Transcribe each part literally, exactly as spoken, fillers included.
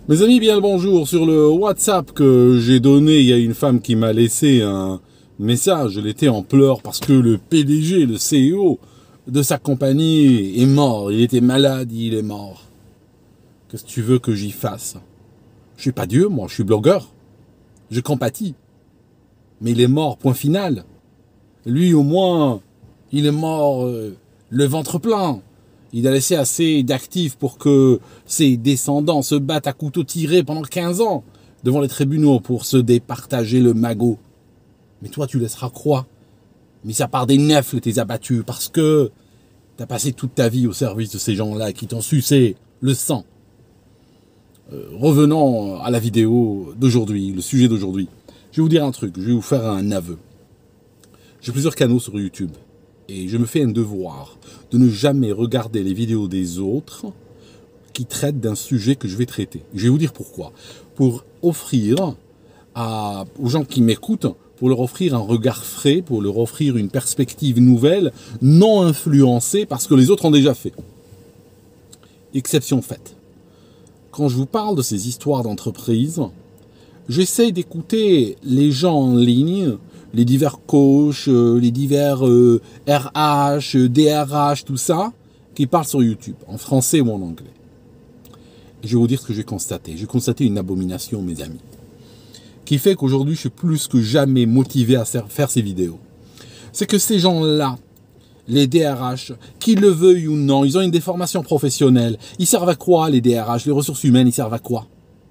Mes amis, bien le bonjour. Sur le WhatsApp que j'ai donné, il y a une femme qui m'a laissé un message. Elle était en pleurs parce que le P D G, le C E O de sa compagnie est mort. Il était malade, il est mort. Qu'est-ce que tu veux que j'y fasse? Je suis pas Dieu, moi, je suis blogueur. Je compatis. Mais il est mort, point final. Lui, au moins, il est mort euh, le ventre plein. Il a laissé assez d'actifs pour que ses descendants se battent à couteau tiré pendant quinze ans devant les tribunaux pour se départager le magot. Mais toi, tu laisseras quoi? Mis à part des nèfles, t'es abattu parce que t'as passé toute ta vie au service de ces gens-là qui t'ont sucé le sang. Euh, revenons à la vidéo d'aujourd'hui, le sujet d'aujourd'hui. Je vais vous dire un truc, je vais vous faire un aveu. J'ai plusieurs canaux sur YouTube. Et je me fais un devoir de ne jamais regarder les vidéos des autres qui traitent d'un sujet que je vais traiter. Je vais vous dire pourquoi. Pour offrir à, aux gens qui m'écoutent, pour leur offrir un regard frais, pour leur offrir une perspective nouvelle, non influencée parce que les autres ont déjà fait. Exception faite. Quand je vous parle de ces histoires d'entreprise, j'essaye d'écouter les gens en ligne, les divers coachs, les divers euh, R H, D R H, tout ça, qui parlent sur YouTube, en français ou en anglais. Et je vais vous dire ce que j'ai constaté. J'ai constaté une abomination, mes amis, qui fait qu'aujourd'hui, je suis plus que jamais motivé à faire ces vidéos. C'est que ces gens-là, les D R H, qu'ils le veuillent ou non, ils ont une déformation professionnelle. Ils servent à quoi, les D R H? Les ressources humaines, ils servent à quoi?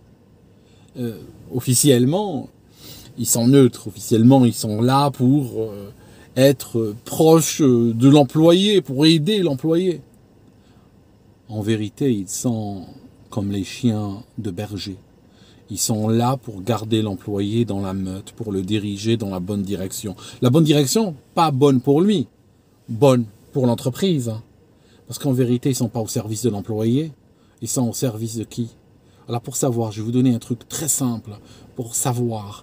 euh, Officiellement, ils sont neutres, officiellement, ils sont là pour euh, être proches de l'employé, pour aider l'employé. En vérité, ils sont comme les chiens de berger. Ils sont là pour garder l'employé dans la meute, pour le diriger dans la bonne direction. La bonne direction, pas bonne pour lui, bonne pour l'entreprise. Parce qu'en vérité, ils ne sont pas au service de l'employé, ils sont au service de qui? Alors pour savoir, je vais vous donner un truc très simple, pour savoir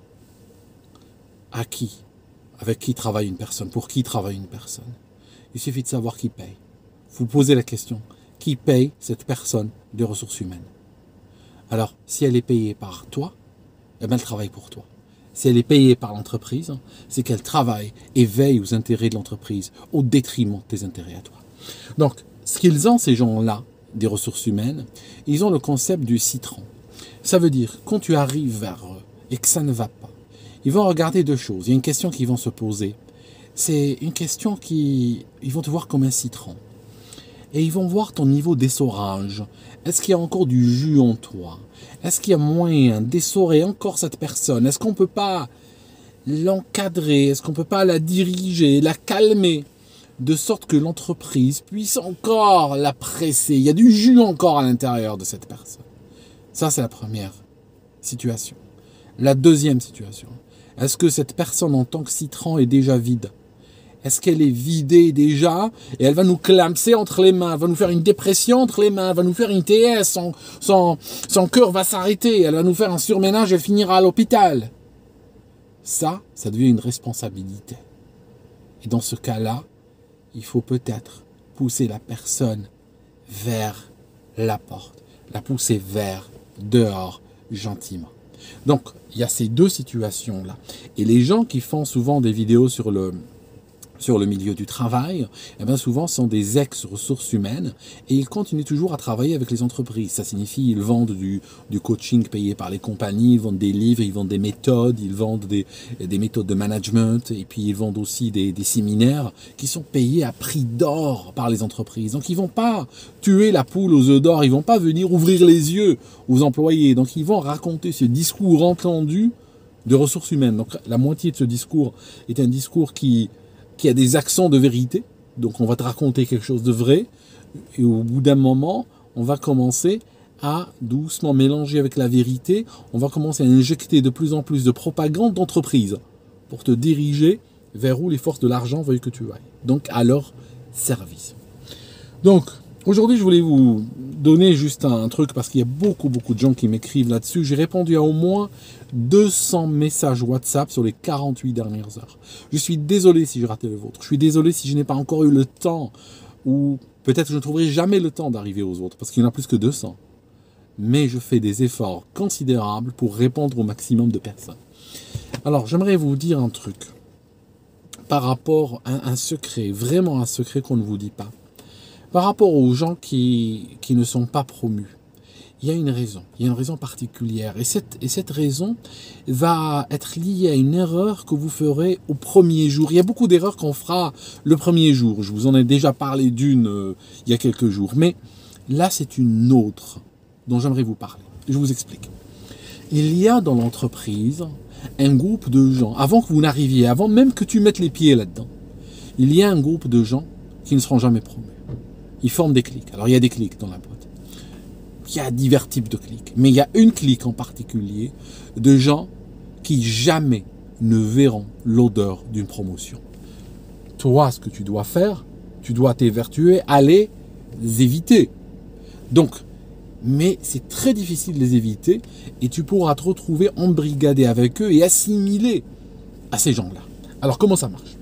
à qui, avec qui travaille une personne, pour qui travaille une personne. Il suffit de savoir qui paye. Vous posez la question, qui paye cette personne des ressources humaines? Alors, si elle est payée par toi, eh bien, elle travaille pour toi. Si elle est payée par l'entreprise, c'est qu'elle travaille et veille aux intérêts de l'entreprise, au détriment de tes intérêts à toi. Donc, ce qu'ils ont, ces gens-là, des ressources humaines, ils ont le concept du citron. Ça veut dire, quand tu arrives vers eux et que ça ne va pas, ils vont regarder deux choses. Il y a une question qu'ils vont se poser. C'est une question qui... Ils vont te voir comme un citron. Et ils vont voir ton niveau d'essorage. Est-ce qu'il y a encore du jus en toi? Est-ce qu'il y a moyen d'essorer encore cette personne? Est-ce qu'on ne peut pas l'encadrer? Est-ce qu'on ne peut pas la diriger, la calmer? De sorte que l'entreprise puisse encore la presser. Il y a du jus encore à l'intérieur de cette personne. Ça, c'est la première situation. La deuxième situation. Est-ce que cette personne en tant que citron est déjà vide? Est-ce qu'elle est vidée déjà? Et elle va nous clamser entre les mains, elle va nous faire une dépression entre les mains, elle va nous faire une T S, son, son, son cœur va s'arrêter, elle va nous faire un surménage et finira à l'hôpital. Ça, ça devient une responsabilité. Et dans ce cas-là, il faut peut-être pousser la personne vers la porte, la pousser vers dehors gentiment. Donc, il y a ces deux situations-là. Et les gens qui font souvent des vidéos sur le, sur le milieu du travail, eh bien souvent sont des ex-ressources humaines et ils continuent toujours à travailler avec les entreprises. Ça signifie qu'ils vendent du, du coaching payé par les compagnies, ils vendent des livres, ils vendent des méthodes, ils vendent des, des méthodes de management et puis ils vendent aussi des, des séminaires qui sont payés à prix d'or par les entreprises. Donc ils ne vont pas tuer la poule aux œufs d'or, ils ne vont pas venir ouvrir les yeux aux employés. Donc ils vont raconter ce discours entendu de ressources humaines. Donc la moitié de ce discours est un discours qui... qui a des accents de vérité, donc on va te raconter quelque chose de vrai, et au bout d'un moment, on va commencer à doucement mélanger avec la vérité, on va commencer à injecter de plus en plus de propagande d'entreprise pour te diriger vers où les forces de l'argent veulent que tu ailles, donc à leur service. Donc, aujourd'hui, je voulais vous donner juste un truc, parce qu'il y a beaucoup, beaucoup de gens qui m'écrivent là-dessus. J'ai répondu à au moins deux cents messages WhatsApp sur les quarante-huit dernières heures. Je suis désolé si j'ai raté le vôtre. Je suis désolé si je n'ai pas encore eu le temps, ou peut-être que je ne trouverai jamais le temps d'arriver aux autres, parce qu'il y en a plus que deux cents. mais je fais des efforts considérables pour répondre au maximum de personnes. Alors, j'aimerais vous dire un truc par rapport à un secret, vraiment un secret qu'on ne vous dit pas. Par rapport aux gens qui, qui ne sont pas promus, il y a une raison, il y a une raison particulière. Et cette, et cette raison va être liée à une erreur que vous ferez au premier jour. Il y a beaucoup d'erreurs qu'on fera le premier jour. Je vous en ai déjà parlé d'une euh, il y a quelques jours. Mais là, c'est une autre dont j'aimerais vous parler. Je vous explique. Il y a dans l'entreprise un groupe de gens, avant que vous n'arriviez, avant même que tu mettes les pieds là-dedans, il y a un groupe de gens qui ne seront jamais promus. Ils forment des cliques. Alors, il y a des cliques dans la boîte. Il y a divers types de cliques. Mais il y a une clique en particulier de gens qui jamais ne verront l'odeur d'une promotion. Toi, ce que tu dois faire, tu dois t'évertuer à les éviter. Donc, mais c'est très difficile de les éviter et tu pourras te retrouver embrigadé avec eux et assimilé à ces gens-là. Alors, comment ça marche?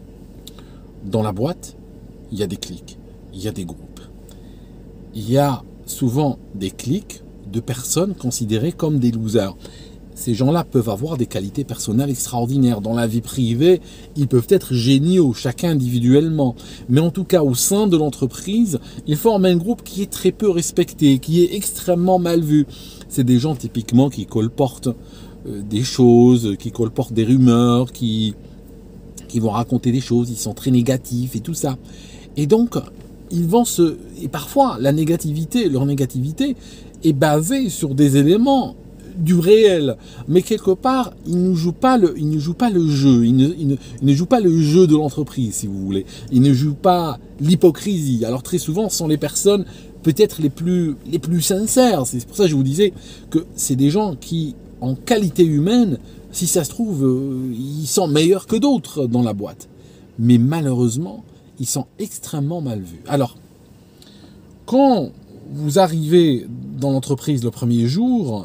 Dans la boîte, il y a des cliques, il y a des groupes. Il y a souvent des cliques de personnes considérées comme des losers. Ces gens-là peuvent avoir des qualités personnelles extraordinaires. Dans la vie privée, ils peuvent être géniaux, chacun individuellement. Mais en tout cas, au sein de l'entreprise, ils forment un groupe qui est très peu respecté, qui est extrêmement mal vu. C'est des gens typiquement qui colportent euh, des choses, qui colportent des rumeurs, qui, qui vont raconter des choses, ils sont très négatifs et tout ça. Et donc, ils vont se... Et parfois, la négativité, leur négativité est basée sur des éléments du réel. Mais quelque part, ils ne jouent pas le, ils ne jouent pas le jeu. Ils ne, ils ne, ils ne jouent pas le jeu de l'entreprise, si vous voulez. Ils ne jouent pas l'hypocrisie. Alors très souvent, ce sont les personnes peut-être les plus, les plus sincères. C'est pour ça que je vous disais que c'est des gens qui, en qualité humaine, si ça se trouve, euh, ils sont meilleurs que d'autres dans la boîte. Mais malheureusement, ils sont extrêmement mal vus. Alors, quand vous arrivez dans l'entreprise le premier jour,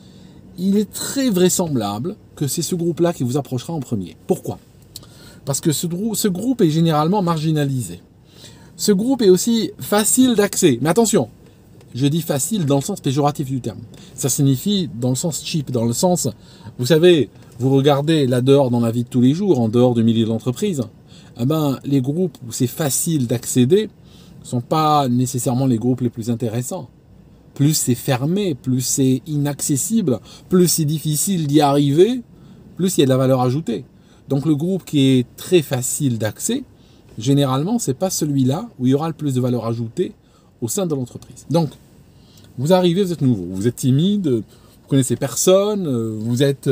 il est très vraisemblable que c'est ce groupe-là qui vous approchera en premier. Pourquoi? Parce que ce, ce groupe est généralement marginalisé. Ce groupe est aussi facile d'accès. Mais attention, je dis facile dans le sens péjoratif du terme. Ça signifie dans le sens cheap, dans le sens, vous savez, vous regardez là dehors dans la vie de tous les jours, en dehors du milieu de l'entreprise, eh ben, les groupes où c'est facile d'accéder ne sont pas nécessairement les groupes les plus intéressants. Plus c'est fermé, plus c'est inaccessible, plus c'est difficile d'y arriver, plus il y a de la valeur ajoutée. Donc le groupe qui est très facile d'accès, généralement, ce n'est pas celui-là où il y aura le plus de valeur ajoutée au sein de l'entreprise. Donc, vous arrivez, vous êtes nouveau, vous êtes timide, vous connaissez personne, vous êtes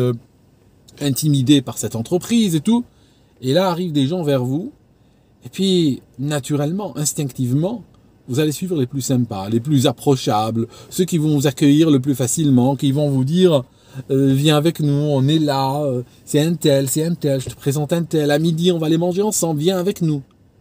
intimidé par cette entreprise et tout. Et là arrivent des gens vers vous, et puis naturellement, instinctivement, vous allez suivre les plus sympas, les plus approchables, ceux qui vont vous accueillir le plus facilement, qui vont vous dire euh, viens avec nous, on est là, euh, c'est un tel, c'est un tel, je te présente un tel, à midi on va aller manger ensemble, viens avec nous.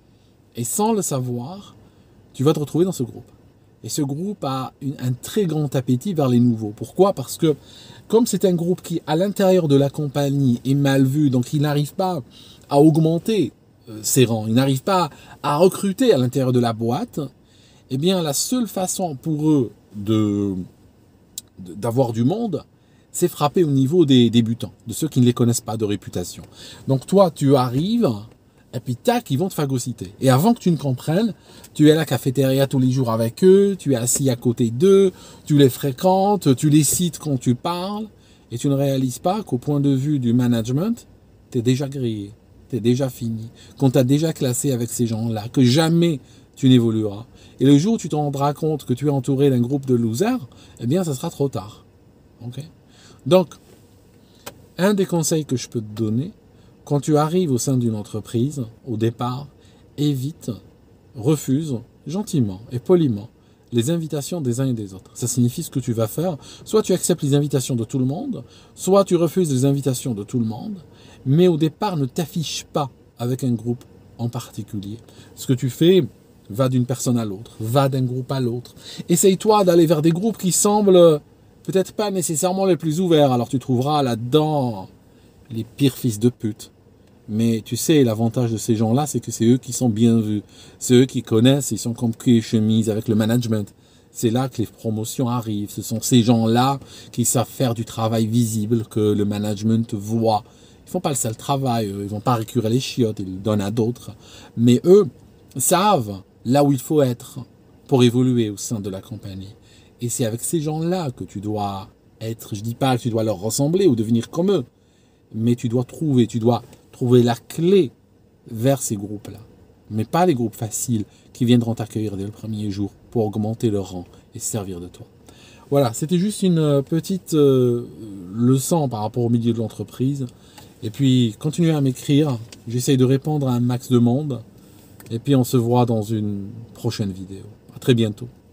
Et sans le savoir, tu vas te retrouver dans ce groupe. Et ce groupe a une, un très grand appétit vers les nouveaux. Pourquoi? Parce que comme c'est un groupe qui, à l'intérieur de la compagnie, est mal vu, donc il n'arrive pas à augmenter euh, ses rangs, il n'arrive pas à recruter à l'intérieur de la boîte, eh bien la seule façon pour eux de, de, d'avoir du monde, c'est frapper au niveau des débutants, de ceux qui ne les connaissent pas de réputation. Donc toi, tu arrives, et puis tac, ils vont te phagocyter. Et avant que tu ne comprennes, tu es à la cafétéria tous les jours avec eux, tu es assis à côté d'eux, tu les fréquentes, tu les cites quand tu parles, et tu ne réalises pas qu'au point de vue du management, tu es déjà grillé, tu es déjà fini, qu'on t'a déjà classé avec ces gens-là, que jamais tu n'évolueras. Et le jour où tu te rendras compte que tu es entouré d'un groupe de losers, eh bien, ça sera trop tard. Okay? Donc, un des conseils que je peux te donner, quand tu arrives au sein d'une entreprise, au départ, évite, refuse gentiment et poliment les invitations des uns et des autres. Ça signifie ce que tu vas faire. Soit tu acceptes les invitations de tout le monde, soit tu refuses les invitations de tout le monde, mais au départ, ne t'affiche pas avec un groupe en particulier. Ce que tu fais va d'une personne à l'autre, va d'un groupe à l'autre. Essaye-toi d'aller vers des groupes qui semblent peut-être pas nécessairement les plus ouverts. Alors tu trouveras là-dedans les pires fils de pute. Mais tu sais, l'avantage de ces gens-là, c'est que c'est eux qui sont bien vus. C'est eux qui connaissent, ils sont comme cul et chemise avec le management. c'est là que les promotions arrivent. Ce sont ces gens-là qui savent faire du travail visible que le management voit. Ils font pas le sale travail, eux. Ils vont pas récurer les chiottes, ils le donnent à d'autres. Mais eux savent là où il faut être pour évoluer au sein de la compagnie. Et c'est avec ces gens-là que tu dois être. Je dis pas que tu dois leur ressembler ou devenir comme eux, mais tu dois trouver, tu dois trouver la clé vers ces groupes-là. Mais pas les groupes faciles qui viendront t'accueillir dès le premier jour pour augmenter leur rang et se servir de toi. Voilà, c'était juste une petite euh, leçon par rapport au milieu de l'entreprise. Et puis, continuez à m'écrire. J'essaye de répondre à un max de monde. Et puis, on se voit dans une prochaine vidéo. À très bientôt.